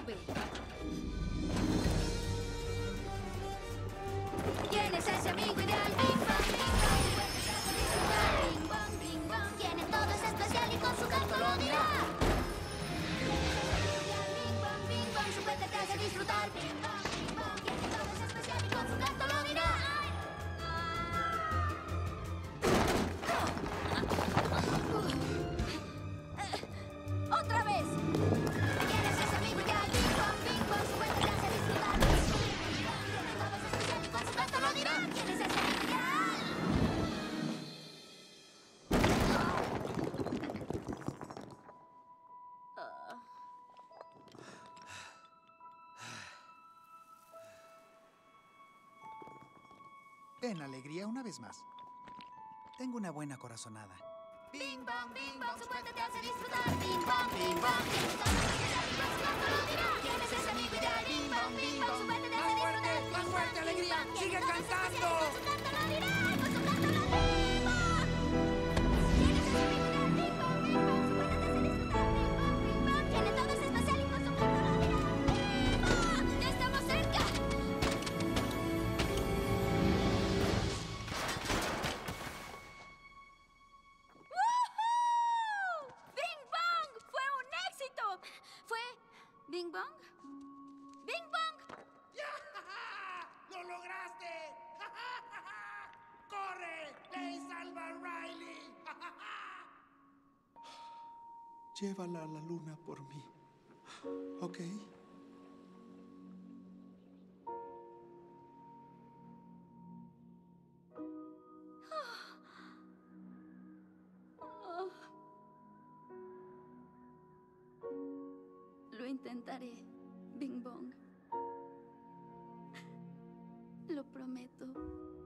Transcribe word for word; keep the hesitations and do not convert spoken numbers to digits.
nube. ¿Quién es ese amigo ideal? Bing bong, bing bong, su cuerpo te hace disfrutar. Bing bong, bing bong, tiene todo, es especial y con su canto lo dirá. Bing bong, bing bong, su cuerpo te hace disfrutar. Bing bong, bing bong, tiene todo, es especial y con su canto lo dirá. ¡Otra vez! ¿Quién es ese amigo ideal? Bing bong, bing bong, su cuerpo te hace disfrutar. Tiene todo, es especial y con su canto lo dirá. ¿Quién es ese amigo ideal? Ven, alegría, una vez más. Tengo una buena corazonada. Bing bong, bing bong, su cuerpo te hace disfrutar. Bing bong, bing bong, tiene todo, es especial y con su canto lo dirá. ¿Quién es ese amigo ideal? Bing bong, bing bong, su cuerpo te hace disfrutar. ¡Más fuerte, alegría! ¡Sigue cantando! Con su canto lo dirá, con su canto lo dirá. ¿Quién es ese amigo ideal? Bing bong, bing bong, su cuerpo te hace disfrutar. Bing bong, bing bong, tiene todo, es especial y con su canto lo dirá. Bing bong, ya estamos cerca. ¡Woohoo! ¡Bing bong! ¡Fue un éxito! ¿Fue Bing bong? ¡Bing bong! ¡Lo lograste! ¡Corre! ¡Ve y salva a Riley! Llévala a la luna por mí. ¿Ok? Lo intentaré, Bing bong. Lo prometo.